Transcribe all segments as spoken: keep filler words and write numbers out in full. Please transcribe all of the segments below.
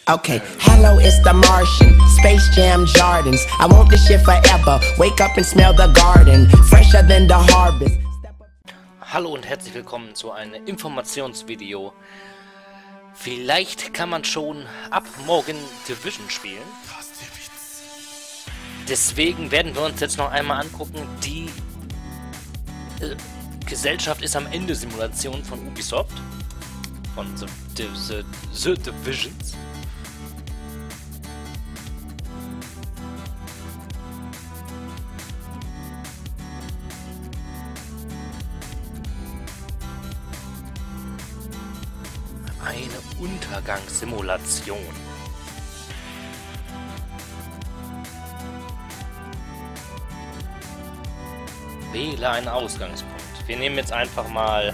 Okay, hello, it's the Martian, Space Jam Jardins. I want this shit forever. Wake up and smell the garden, fresher than the harvest. Hallo und herzlich willkommen zu einem Informationsvideo. Vielleicht kann man schon ab morgen Division spielen. Deswegen werden wir uns jetzt noch einmal angucken, die äh, Gesellschaft ist am Ende Simulation von Ubisoft. Von The, The, The, The Divisions. Eine Untergangssimulation. Wähle einen Ausgangspunkt. Wir nehmen jetzt einfach mal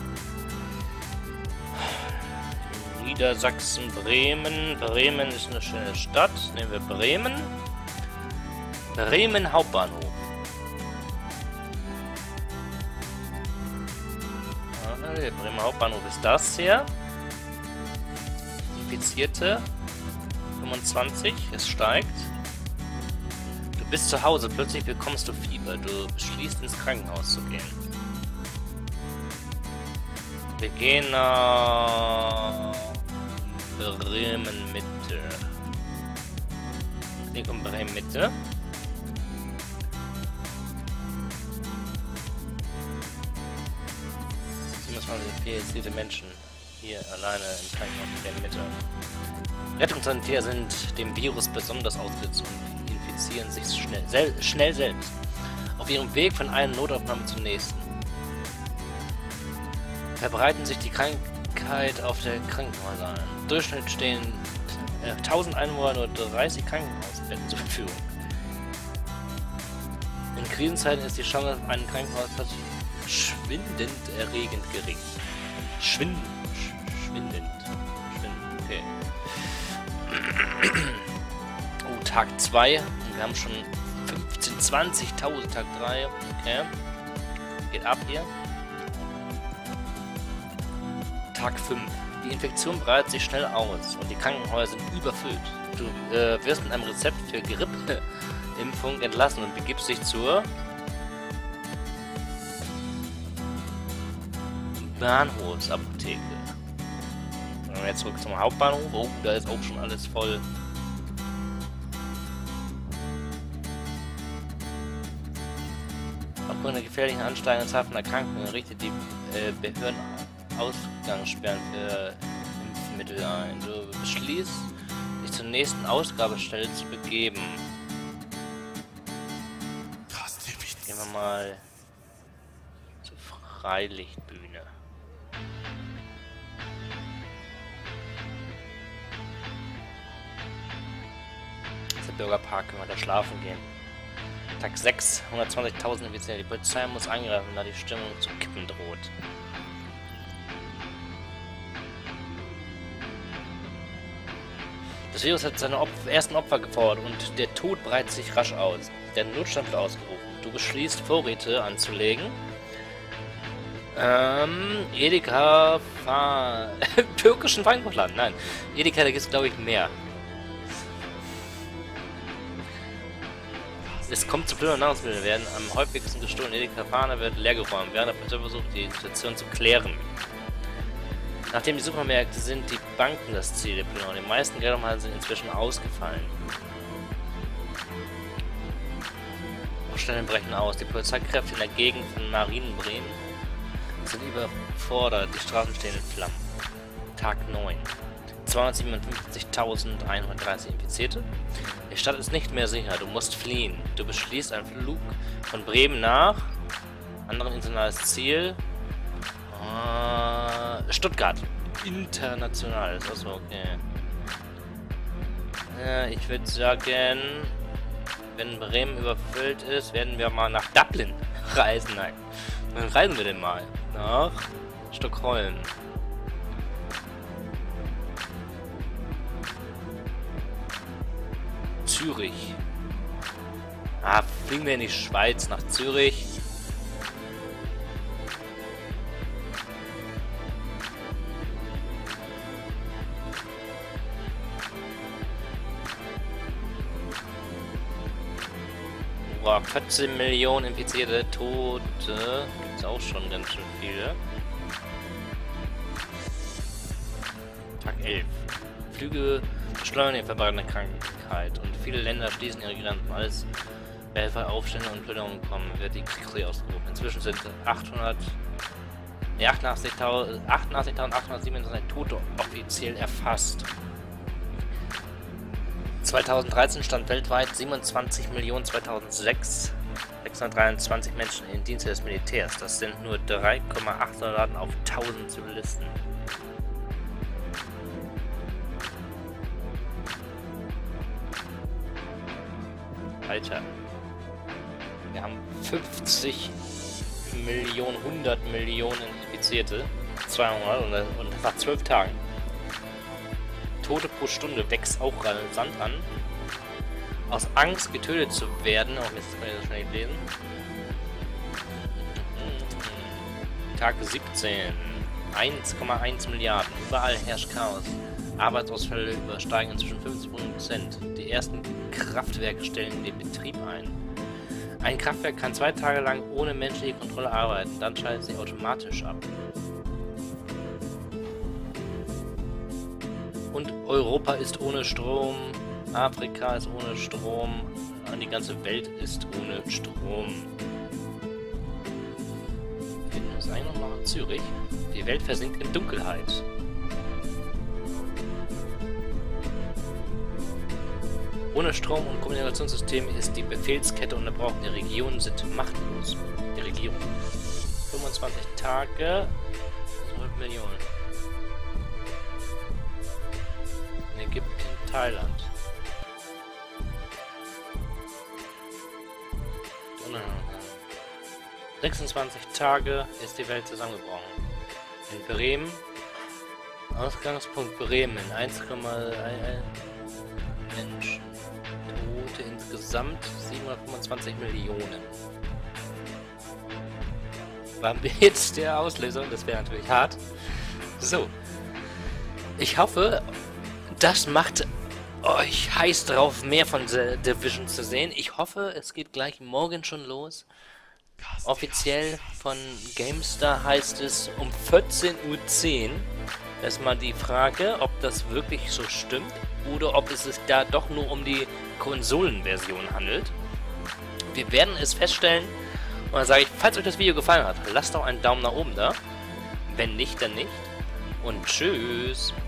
Niedersachsen, Bremen. Bremen ist eine schöne Stadt. Nehmen wir Bremen. Bremen Hauptbahnhof. Ja, der Bremer Hauptbahnhof ist das hier. Infizierte fünfundzwanzig, es steigt. Du bist zu Hause, plötzlich bekommst du Fieber. Du beschließt ins Krankenhaus zu gehen. Wir gehen nach Bremen Mitte. Klick um Bremen Mitte. siebenundzwanzig Menschen hier alleine im Krankenhaus Bremen Mitte. Rettungssanitäter sind dem Virus besonders ausgesetzt und infizieren sich schnell, sel schnell selbst. Auf ihrem Weg von einer Notaufnahme zur nächsten. Verbreiten sich die Krankheit auf der Krankenhäuser ein. Im Durchschnitt stehen äh, tausend Einwohner nur dreißig Krankenhausbetten zur Verfügung. In Krisenzeiten ist die Chance auf einen Krankenhausplatz schwindend erregend gering. Schwind, sch schwindend. Schwindend, okay. Oh, Tag zwei. Wir haben schon fünfzehn, zwanzigtausend, Tag drei. Okay. Geht ab hier. Tag fünf. Die Infektion breitet sich schnell aus und die Krankenhäuser sind überfüllt. Du äh, wirst mit einem Rezept für Grippeimpfung entlassen und begibst dich zur Bahnhofsapotheke. Dann jetzt zurück zum Hauptbahnhof. Oh, da ist auch schon alles voll. Aufgrund der gefährlichen ansteigenden Zahl von Erkrankungen richtet die äh, Behörden Ausgangssperren für Impfmittel ein. Du beschließt, dich zur nächsten Ausgabestelle zu begeben. Gehen wir mal zur Freilichtbühne. Das ist der Bürgerpark, können wir da schlafen gehen. Tag sechs, hundertzwanzigtausend Infizierte. Die Polizei muss eingreifen, da die Stimmung zu kippen droht. Das Virus hat seine Opf ersten Opfer gefordert und der Tod breitet sich rasch aus. Der Notstand wird ausgerufen. Du beschließt, Vorräte anzulegen. Ähm, Edeka, Fa türkischen Feinkostladen. Nein, Edeka, da gibt es glaube ich mehr. Es kommt zu blöden Nahrungsmitteln, werden am häufigsten gestohlen. Edeka Fahne wird leergeräumt, während der Polizei versucht, die Situation zu klären. Nachdem die Supermärkte sind die Banken das Ziel der Plünderung. Die meisten Geldumhalter sind inzwischen ausgefallen. Baustellen brechen aus. Die Polizeikräfte in der Gegend von Marienbremen sind überfordert. Die Straßen stehen in Flammen. Tag neun. zweihundertsiebenundfünfzigtausendeinhundertdreißig Infizierte. Die Stadt ist nicht mehr sicher. Du musst fliehen. Du beschließt einen Flug von Bremen nach anderen internationales Ziel. Stuttgart. International. Ist das okay? Ja, ich würde sagen, wenn Bremen überfüllt ist, werden wir mal nach Dublin reisen. Nein. Dann reisen wir denn mal nach Stockholm. Zürich. Ah, fliegen wir in die Schweiz nach Zürich. Februar vierzehn Millionen Infizierte, Tote. Gibt es auch schon ganz schön viele. Tag elf. Flüge beschleunigen den Verbreiten der Krankheit und viele Länder schließen ihre Grenzen. Alles weltweit Aufstände und Plünderungen kommen, wird die Krieg ausgerufen. Inzwischen sind achthundert, nee, achtundachtzigtausendachthundertsiebenundzwanzig Tote offiziell erfasst. zweitausenddreizehn stand weltweit siebenundzwanzig Millionen zweitausendsechs sechshundertdreiundzwanzig Menschen in Dienste des Militärs. Das sind nur drei Komma acht Soldaten auf tausend Zivilisten. Alter. Wir haben fünfzig Millionen, hundert Millionen Infizierte. zweihundert und, und nach zwölf Tagen. Tote pro Stunde wächst auch rasant an. Aus Angst getötet zu werden, auch jetzt kann ich das schnell lesen. Tag siebzehn. eins Komma eins Milliarden. Überall herrscht Chaos. Arbeitsausfälle übersteigen inzwischen fünfzig Prozent. Die ersten Kraftwerke stellen den Betrieb ein. Ein Kraftwerk kann zwei Tage lang ohne menschliche Kontrolle arbeiten, dann schaltet sie automatisch ab. Und Europa ist ohne Strom, Afrika ist ohne Strom, und die ganze Welt ist ohne Strom. Wir sind eigentlich noch nach Zürich. Die Welt versinkt in Dunkelheit. Ohne Strom und Kommunikationssysteme ist die Befehlskette unterbrochen. Die Regionen sind machtlos. Die Regierung. fünfundzwanzig Tage, zwölf Millionen. In Ägypten, Thailand. sechsundzwanzig Tage ist die Welt zusammengebrochen. In Bremen, Ausgangspunkt Bremen, eins Komma eins Menschen. Tote insgesamt siebenhundertfünfundzwanzig Millionen. War jetzt der Auslöser, das wäre natürlich hart. So. Ich hoffe, das macht euch heiß drauf, mehr von The Division zu sehen. Ich hoffe, es geht gleich morgen schon los. Offiziell von GameStar heißt es um vierzehn Uhr zehn. Das ist mal die Frage, ob das wirklich so stimmt oder ob es sich da doch nur um die Konsolenversion handelt. Wir werden es feststellen. Und dann sage ich, falls euch das Video gefallen hat, lasst doch einen Daumen nach oben da. Wenn nicht, dann nicht. Und tschüss.